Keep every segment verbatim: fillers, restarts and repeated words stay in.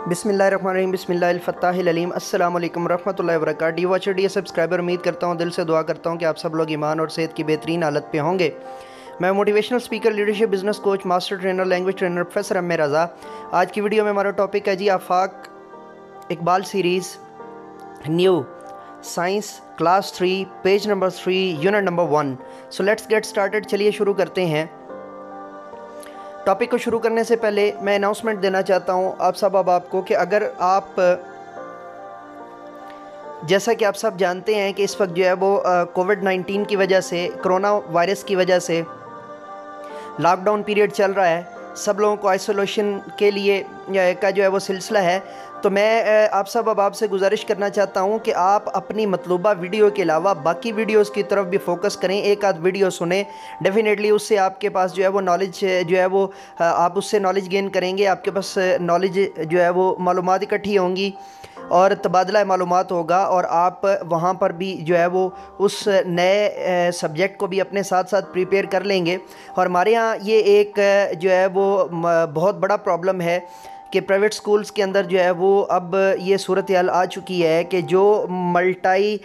बिस्मिल्लाहिर्रहमानिर्रहीम बिस्मिल्लाहिल-फत्ताहिल-अलीम अस्सलाम वालेकुम रहमतुल्लाहि व बरकातहू। डी वॉचर डी सब्सक्राइबर, उम्मीद करता हूँ, दिल से दुआ करता हूँ कि आप सब लोग ईमान और सेहत की बेहतरीन हालत पे होंगे। मैं motivational speaker, leadership, business coach, master trainer, language trainer professor M A Raza. आज की वीडियो में हमारा टॉपिक है जी Afaq Iqbal series new science class three page number three unit number one. So let's get started. चलिए शुरू करते हैं। टॉपिक को शुरू करने से पहले मैं अनाउंसमेंट देना चाहता हूं आप सब अब आपको कि अगर आप, जैसा कि आप सब जानते हैं कि इस वक्त जो है वो कोविड नाइन्टीन की वजह से, कोरोना वायरस की वजह से लॉकडाउन पीरियड चल रहा है, सब लोगों को आइसोलेशन के लिए का जो है वो सिलसिला है। तो मैं आप सब अब आपसे गुजारिश करना चाहता हूं कि आप अपनी मतलूबा वीडियो के अलावा बाकी वीडियोस की तरफ भी फोकस करें। एक आध वीडियो सुने, डेफिनेटली उससे आपके पास जो है वो नॉलेज जो है वो आप उससे नॉलेज गेन करेंगे। आपके पास नॉलेज जो है वो मालूमात इकट्ठी होंगी और तबादला मालूमात होगा और आप वहाँ पर भी जो है वो उस नए सब्जेक्ट को भी अपने साथ साथ प्रिपेयर कर लेंगे। और हमारे यहाँ ये एक जो है वो बहुत बड़ा प्रॉब्लम है कि प्राइवेट स्कूल्स के अंदर जो है वो अब ये सूरत हाल आ चुकी है कि जो मल्टी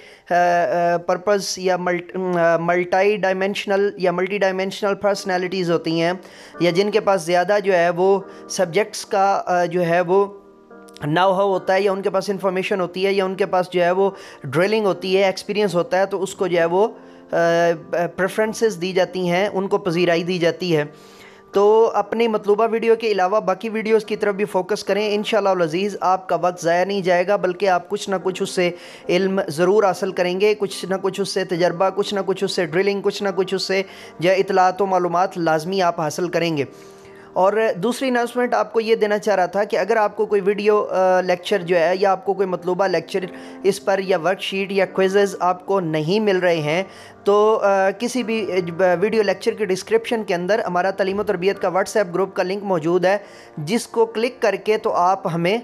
पर्पस या मल्टी डायमेंशनल या मल्टी डायमेंशनल पर्सनैलिटीज़ होती हैं, या जिनके पास ज़्यादा जो है वो सब्जेक्ट्स का जो है वो नाउ हाउ होता है, या उनके पास इंफॉर्मेशन होती है, या उनके पास जो है वो ड्रिलिंग होती है, एक्सपीरियंस होता है, तो उसको जो है वो प्रेफरेंसेस दी जाती हैं, उनको पजीराई दी जाती है। तो अपनी मतलूबा वीडियो के अलावा बाकी वीडियोस की तरफ भी फोकस करें। इंशाअल्लाह अज़ीज़ आपका वक्त ज़ाया नहीं जाएगा, बल्कि आप कुछ ना कुछ उससे इल्म ज़रूर हासिल करेंगे, कुछ ना कुछ उससे तजर्बा, कुछ ना कुछ उससे ड्रिलिंग, कुछ ना कुछ उससे जो इतलात व मालूमात लाजमी आप हासिल करेंगे। और दूसरी अनाउंसमेंट आपको ये देना चाह रहा था कि अगर आपको कोई वीडियो लेक्चर जो है, या आपको कोई मतलूबा लेक्चर इस पर, या वर्कशीट या क्विज़ेज़ आपको नहीं मिल रहे हैं, तो आ, किसी भी वीडियो लेक्चर के डिस्क्रिप्शन के अंदर हमारा तालीम व तरबियत का व्हाट्सएप ग्रुप का लिंक मौजूद है, जिसको क्लिक करके तो आप हमें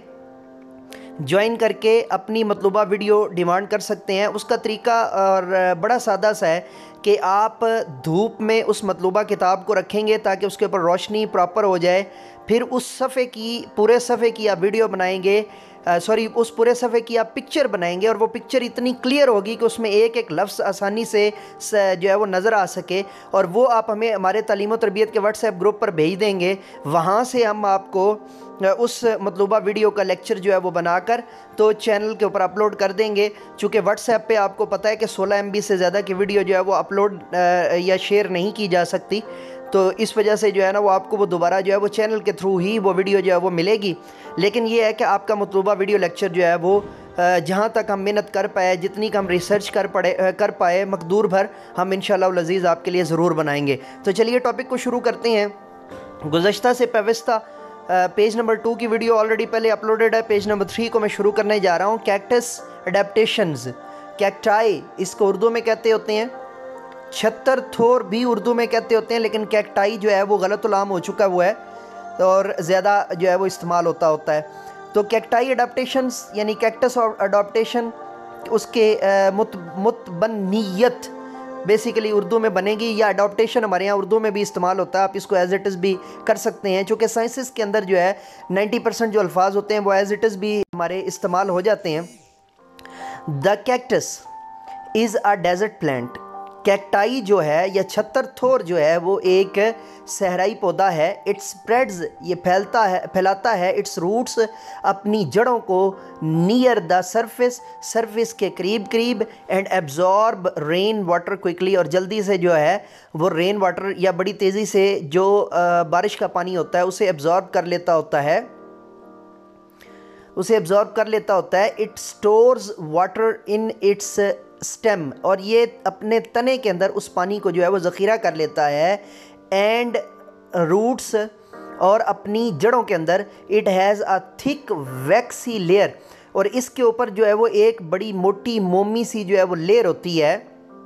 ज्वाइन करके अपनी मतलूबा वीडियो डिमांड कर सकते हैं। उसका तरीका और बड़ा सादा सा है कि आप धूप में उस मतलूबा किताब को रखेंगे ताकि उसके ऊपर रोशनी प्रॉपर हो जाए, फिर उस सफ़े की, पूरे सफ़े की आप वीडियो बनाएंगे, सॉरी उस पूरे सफ़े की आप पिक्चर बनाएंगे, और वो पिक्चर इतनी क्लियर होगी कि उसमें एक एक लफ्ज़ आसानी से जो है वो नज़र आ सके, और वो आप हमें हमारे तालीम व तरबियत के व्हाट्सएप ग्रुप पर भेज देंगे। वहाँ से हम आपको उस मतलूबा वीडियो का लेक्चर जो है वो बनाकर तो चैनल के ऊपर अपलोड कर देंगे। चूँकि व्हाट्सएप पे आपको पता है कि सोलह एम बी से ज़्यादा की वीडियो जो है वो अपलोड या शेयर नहीं की जा सकती, तो इस वजह से जो है ना वो आपको वो दोबारा जो है वो चैनल के थ्रू ही वो वीडियो जो है वो मिलेगी। लेकिन ये है कि आपका मतलूबा वीडियो लेक्चर जो है वो जहाँ तक हम मेहनत कर पाए, जितनी का हम रिसर्च कर पड़े कर पाए, मकदूर भर हम इंशाअल्लाह अज़ीज़ आपके लिए ज़रूर बनाएंगे। तो चलिए टॉपिक को शुरू करते हैं। गुज़श्ता से पेवस्ता पेज नंबर टू की वीडियो ऑलरेडी पहले अपलोडेड है। पेज नंबर थ्री को मैं शुरू करने जा रहा हूँ। कैक्टस अडेप्टेशंस, कैक्टाई इसको उर्दू में कहते होते हैं, छत्तर थोर भी उर्दू में कहते होते हैं, लेकिन कैक्टाई जो है वो गलतुलाम हो चुका हुआ है और ज़्यादा जो है वो इस्तेमाल होता होता है। तो कैक्टाई अडेप्टेशंस यानी कैक्टस अडॉप्टेशन, उसके मुत मुतबन्नियत बेसिकली उर्दू में बनेगी, या अडॉप्टेशन हमारे यहाँ उर्दू में भी इस्तेमाल होता है, आप इसको एज इट इज़ भी कर सकते हैं। चूँकि साइंसेस के अंदर जो है नाइन्टी परसेंट जो अल्फाज होते हैं वो एज इट इज़ भी हमारे इस्तेमाल हो जाते हैं। The cactus is a desert plant. Cacti जो है या छत्तर थोर जो है वो एक सहराई पौधा है। इट्स स्प्रेड्स, ये फैलता है फैलाता है, इट्स रूट्स अपनी जड़ों को नियर द सरफेस, सरफेस के करीब करीब, and absorb rain water quickly, और जल्दी से जो है वो रेन वाटर या बड़ी तेज़ी से जो बारिश का पानी होता है उसे एब्जॉर्ब कर लेता होता है उसे एब्जॉर्ब कर लेता होता है। It stores water in its stem, और ये अपने तने के अंदर उस पानी को जो है वो ज़ख़ीरा कर लेता है। एंड रूट्स, और अपनी जड़ों के अंदर it has a thick waxy layer, और इसके ऊपर जो है वो एक बड़ी मोटी मोमी सी जो है वो लेयर होती है,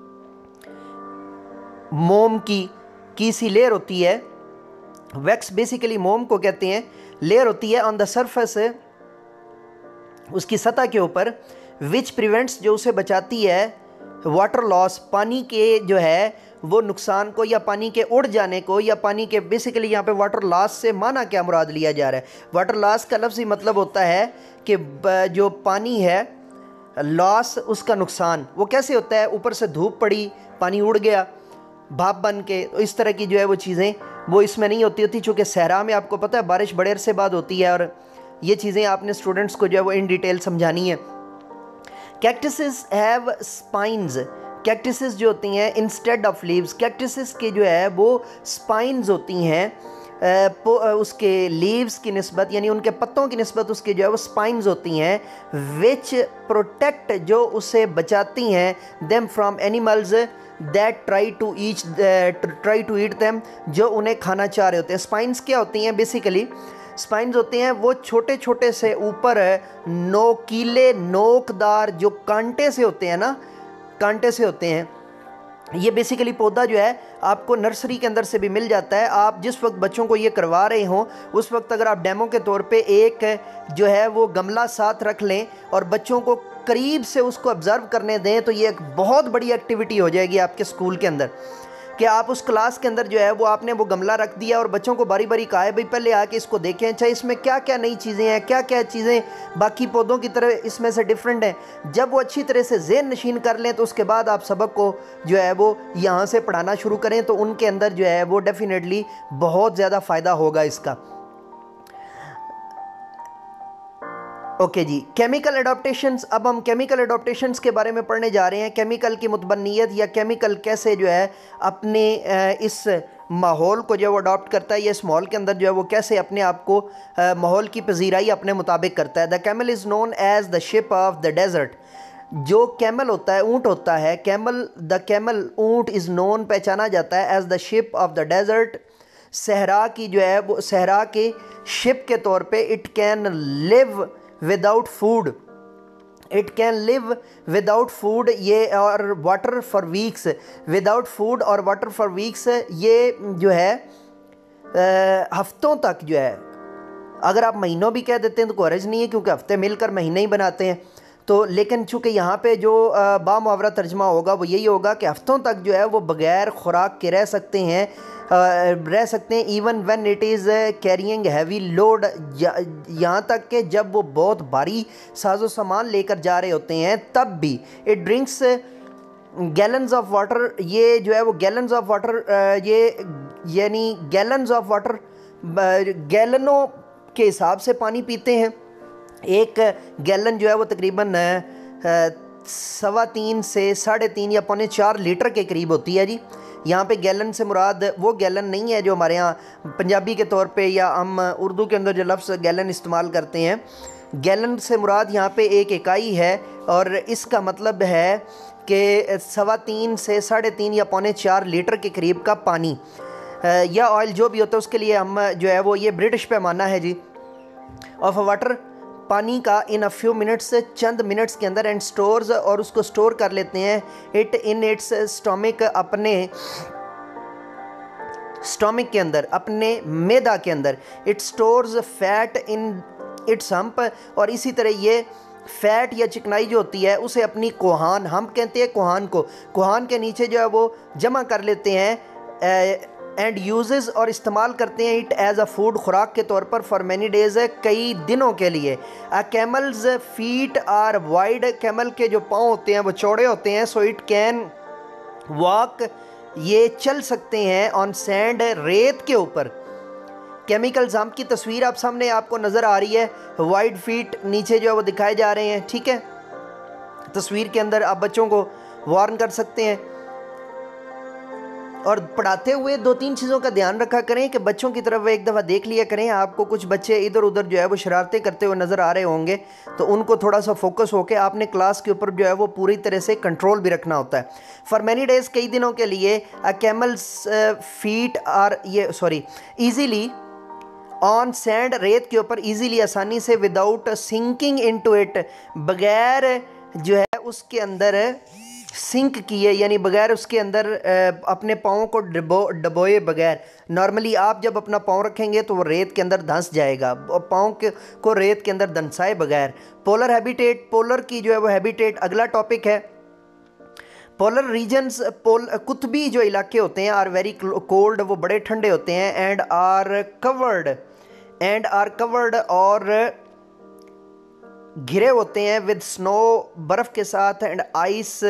मोम की की सी लेयर होती है। वैक्स बेसिकली मोम को कहते हैं, लेयर होती है ऑन द सरफेस, उसकी सतह के ऊपर, विच प्रिवेंट्स जो उसे बचाती है वाटर लॉस, पानी के जो है वो नुकसान को या पानी के उड़ जाने को या पानी के, बेसिकली यहाँ पे वाटर लॉस से माना क्या मुराद लिया जा रहा है। वाटर लॉस का लफ्ज़ ही मतलब होता है कि जो पानी है, लॉस उसका नुकसान। वो कैसे होता है, ऊपर से धूप पड़ी, पानी उड़ गया भाप बन के, तो इस तरह की जो है वो चीज़ें वो इसमें नहीं होती होती चूँकि सहरा में आपको पता है बारिश बड़े अरसे बाद होती है, और ये चीज़ें आपने स्टूडेंट्स को जो है वो इन डिटेल समझानी है। कैक्टसेस हैव स्पाइन्स, कैक्टसेस जो होती हैं इंस्टेड ऑफ लीव्स, कैक्टसेस के जो है वो स्पाइन्स होती हैं उसके लीव्स की निस्बत, यानी उनके पत्तों की निस्बत उसके जो है वो स्पाइन्स होती हैं, विच प्रोटेक्ट, जो उसे बचाती हैं, them from animals that try to each try to eat them, जो उन्हें खाना चाह रहे होते हैं। स्पाइन्स क्या होती हैं, बेसिकली स्पाइन्स होते हैं वो छोटे छोटे से ऊपर नोकीले नोकदार जो कांटे से होते हैं ना, कांटे से होते हैं। ये बेसिकली पौधा जो है आपको नर्सरी के अंदर से भी मिल जाता है। आप जिस वक्त बच्चों को ये करवा रहे हों उस वक्त अगर आप डेमो के तौर पे एक जो है वो गमला साथ रख लें और बच्चों को करीब से उसको ऑब्ज़र्व करने दें, तो ये एक बहुत बड़ी एक्टिविटी हो जाएगी आपके स्कूल के अंदर कि आप उस क्लास के अंदर जो है वो आपने वो गमला रख दिया और बच्चों को बारी बारी कहा है भाई पहले आके इसको देखें, अच्छा इसमें क्या क्या नई चीज़ें हैं, क्या क्या चीज़ें बाकी पौधों की तरह इसमें से डिफरेंट हैं। जब वो अच्छी तरह से ज़हन नशीन कर लें तो उसके बाद आप सबक को जो है वो यहाँ से पढ़ाना शुरू करें, तो उनके अंदर जो है वो डेफिनेटली बहुत ज़्यादा फ़ायदा होगा इसका। ओके okay जी, केमिकल एडाप्टेशंस। अब हम केमिकल एडाप्टेशंस के बारे में पढ़ने जा रहे हैं। केमिकल की मुतबन्नियत या केमिकल कैसे जो है अपने इस माहौल को जो है वो अडॉप्ट करता है, या इस माहौल के अंदर जो है वो कैसे अपने आप को माहौल की पजीराई अपने मुताबिक करता है। The camel is known as the ship of the desert. जो कैमल होता है, ऊँट होता है, कैमल द कैमल ऊँट इज़ नोन, पहचाना जाता है as the ship of the desert, सहरा की जो है वो सहरा के शिप के तौर पे। It can live without food, it can live without food ये और water for weeks, without food और वाटर फॉर वीक्स, ये जो है आ, हफ्तों तक जो है, अगर आप महीनों भी कह देते हैं तो कोई हर्ज नहीं है क्योंकि हफ्ते मिलकर महीने ही बनाते हैं। तो लेकिन चूँकि यहाँ पे जो बामुहावरा तर्जमा होगा वो यही होगा कि हफ्तों तक जो है वो बग़ैर खुराक के रह सकते हैं, रह सकते हैं। Even when it is carrying heavy load, यहाँ तक कि जब वो बहुत भारी साजो सामान लेकर जा रहे होते हैं तब भी। It drinks gallons of water, ये जो है वो गैलन्स ऑफ वाटर, ये यानी गैलन्स ऑफ वाटर, गैलनों के हिसाब से पानी पीते हैं। एक गैलन जो है वो तकरीबन सवा तीन से साढ़े तीन या पौने चार लीटर के करीब होती है जी। यहाँ पे गैलन से मुराद वो गैलन नहीं है जो हमारे यहाँ पंजाबी के तौर पे या हम उर्दू के अंदर जो लफ्ज़ गैलन इस्तेमाल करते हैं। गैलन से मुराद यहाँ पे एक इकाई है और इसका मतलब है कि सवा तीन से साढ़े तीन या पौने चार लीटर के करीब का पानी या ऑयल जो भी होता है उसके लिए हम जो है वो ये ब्रिटिश पैमाना है जी ऑफ वाटर, पानी का, इन अ फ्यू मिनट्स, चंद मिनट्स के अंदर, एंड स्टोर्स, और उसको स्टोर कर लेते हैं। इट इन इट्स स्टोमिक, अपने स्टोमिक के अंदर, अपने मैदा के अंदर। It stores fat in its hump, और इसी तरह ये फैट या चिकनाई जो होती है उसे अपनी कोहान, हम कहते हैं कोहान को, कोहान के नीचे जो है वो जमा कर लेते हैं। एंड यूजेस, और इस्तेमाल करते हैं इट एज अ फूड, खुराक के तौर पर, फॉर मैनी डेज, कई दिनों के लिए। A camel's feet are wide, camel के जो पाँव होते हैं वो चौड़े होते हैं। सो इट कैन वॉक, ये चल सकते हैं ऑन सैंड, रेत के ऊपर। केमिकल्स हम की तस्वीर आप सामने आपको नज़र आ रही है, वाइड फीट नीचे जो है वो दिखाए जा रहे हैं, ठीक है। तस्वीर के अंदर आप बच्चों को वार्न कर सकते हैं और पढ़ाते हुए दो तीन चीज़ों का ध्यान रखा करें कि बच्चों की तरफ एक दफ़ा देख लिया करें। आपको कुछ बच्चे इधर उधर जो है वो शरारतें करते हुए नज़र आ रहे होंगे तो उनको थोड़ा सा फोकस होकर आपने क्लास के ऊपर जो है वो पूरी तरह से कंट्रोल भी रखना होता है। फॉर मैनी डेज, कई दिनों के लिए। अ कैमल्स फीट आर, ये सॉरी ईजीली ऑन सैंड, रेत के ऊपर ईजीली, आसानी से, विदाउट सिंकिंग इनटू इट, बगैर जो है उसके अंदर सिंक किए, यानी बगैर उसके अंदर अपने पाँव को डबो डबोए बगैर। नॉर्मली आप जब अपना पाँव रखेंगे तो वो रेत के अंदर धंस जाएगा, पाँव के को रेत के अंदर धंसाए बगैर। पोलर हैबिटेट, पोलर की जो है वो हैबिटेट अगला टॉपिक है। पोलर रीजन्स, पोल कुतबी जो इलाके होते हैं आर वेरी कोल्ड, वो बड़े ठंडे होते हैं, and are covered and are covered और घिरे होते हैं विद स्नो, बर्फ़ के साथ, एंड आइस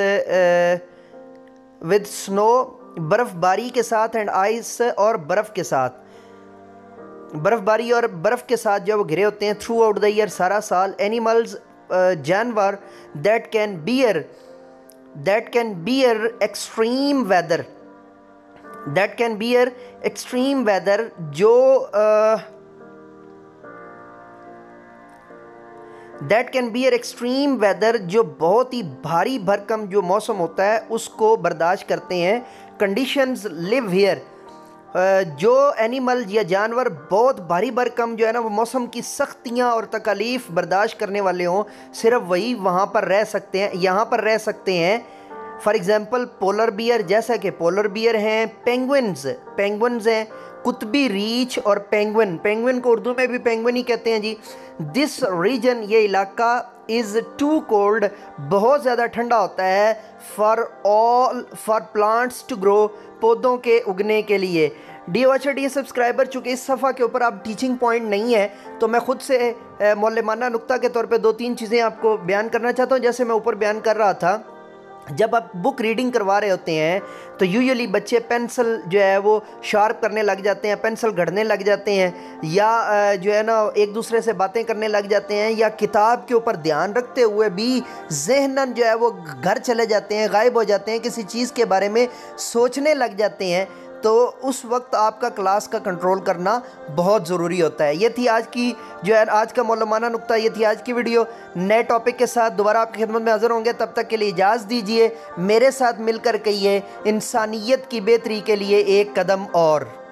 विद स्नो, बर्फ़बारी के साथ, एंड आइस और बर्फ़ के साथ, बर्फ़बारी और बर्फ़ के साथ जो वो घिरे होते हैं थ्रू आउट द ईयर, सारा साल। एनिमल्स, जानवर that can bear that can bear extreme weather that can bear extreme weather जो that can bear extreme weather जो बहुत ही भारी भरकम जो मौसम होता है उसको बर्दाश्त करते हैं। कंडीशंस लिव हियर, जो एनिमल या जानवर बहुत भारी भरकम जो है ना वो मौसम की सख्तियाँ और तकालीफ बर्दाश्त करने वाले हों, सिर्फ वही वहाँ पर रह सकते हैं, यहाँ पर रह सकते हैं। फॉर एग्ज़ाम्पल पोलर बियर, जैसा कि पोलर बियर हैं, पेंगुइन्स पेंगुइन्स हैं, कुतबी रीछ और पेंगुइन, पेंगुइन को उर्दू में भी पेंगुइन ही कहते हैं जी। दिस रीजन, ये इलाका, इज़ टू कोल्ड, बहुत ज़्यादा ठंडा होता है, for all for plants to grow, पौधों के उगने के लिए। डी वॉचर डी सब्सक्राइबर, चूँकि इस सफ़ा के ऊपर आप टीचिंग पॉइंट नहीं है तो मैं ख़ुद से मौलमाना नुक्ता के तौर पे दो तीन चीज़ें आपको बयान करना चाहता हूँ। जैसे मैं ऊपर बयान कर रहा था, जब आप बुक रीडिंग करवा रहे होते हैं तो यूजुअली बच्चे पेंसिल जो है वो शार्प करने लग जाते हैं, पेंसिल गढ़ने लग जाते हैं, या जो है ना एक दूसरे से बातें करने लग जाते हैं, या किताब के ऊपर ध्यान रखते हुए भी ज़हनन जो है वो घर चले जाते हैं, गायब हो जाते हैं, किसी चीज़ के बारे में सोचने लग जाते हैं। तो उस वक्त आपका क्लास का कंट्रोल करना बहुत ज़रूरी होता है। ये थी आज की जो है आज का मौलमाना नुक्ता, ये थी आज की वीडियो। नए टॉपिक के साथ दोबारा आपकी खिदमत में हाज़िर होंगे, तब तक के लिए इजाज़त दीजिए। मेरे साथ मिलकर कहिए, इंसानियत की बेहतरी के लिए एक कदम और।